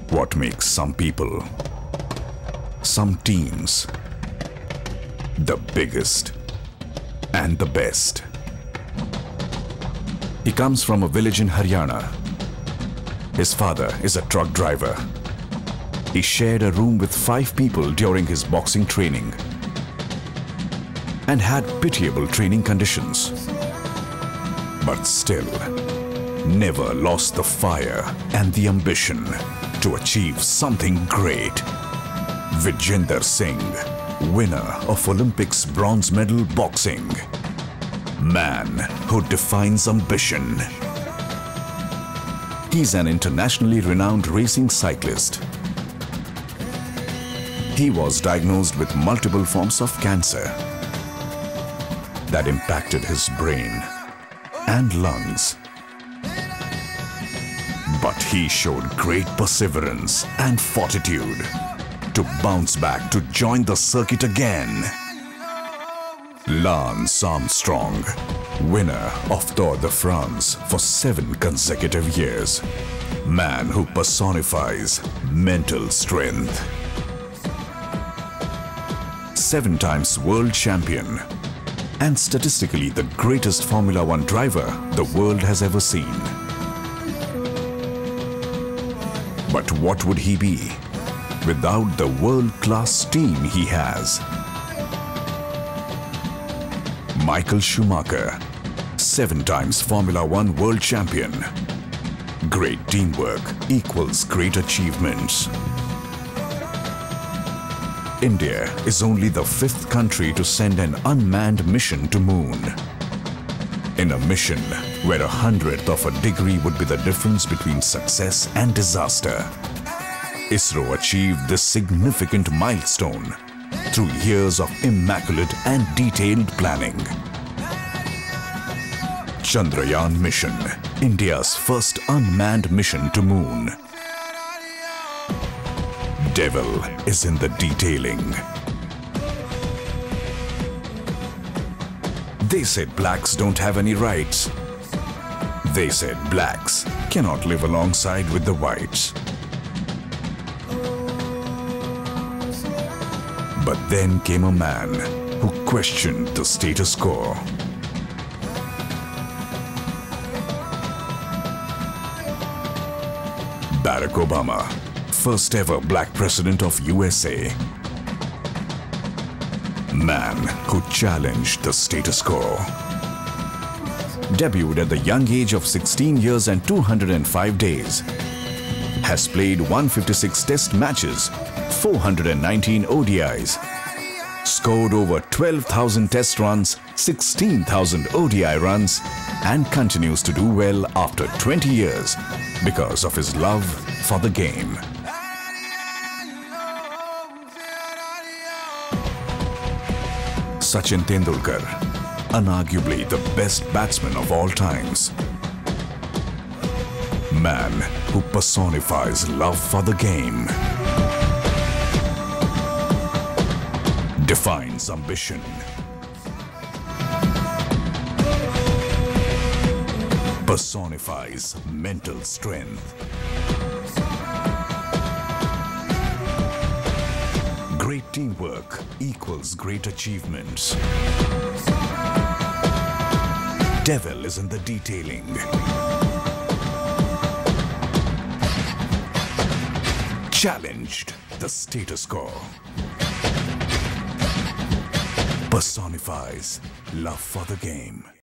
What makes some people, some teams, the biggest and the best. He comes from a village in Haryana. His father is a truck driver. He shared a room with 5 people during his boxing training and had pitiable training conditions. But still, never lost the fire and the ambition to achieve something great. Vijender Singh, winner of Olympics bronze medal boxing. Man who defines ambition. He's an internationally renowned racing cyclist. He was diagnosed with multiple forms of cancer that impacted his brain and lungs. But he showed great perseverance and fortitude to bounce back to join the circuit again. Lance Armstrong, winner of Tour de France for 7 consecutive years. Man who personifies mental strength. 7 times world champion and statistically the greatest Formula 1 driver the world has ever seen. But what would he be without the world-class team he has? Michael Schumacher, 7 times Formula 1 world champion. Great teamwork equals great achievements. India is only the 5th country to send an unmanned mission to Moon. In a mission where 1/100th of a degree would be the difference between success and disaster, ISRO achieved this significant milestone through years of immaculate and detailed planning. Chandrayaan mission, India's first unmanned mission to Moon. Devil is in the detailing. They said blacks don't have any rights. They said blacks cannot live alongside with the whites. But then came a man who questioned the status quo. Barack Obama, first ever black president of USA. Man who challenged the status quo. Debuted at the young age of 16 years and 205 days. Has played 156 test matches, 419 ODIs. Scored over 12,000 test runs, 16,000 ODI runs and continues to do well after 20 years because of his love for the game. Sachin Tendulkar, unarguably the best batsman of all times. Man who personifies love for the game. Defines ambition. Personifies mental strength. Great teamwork equals great achievements. Devil is in the detailing. Challenged the status quo. Personifies love for the game.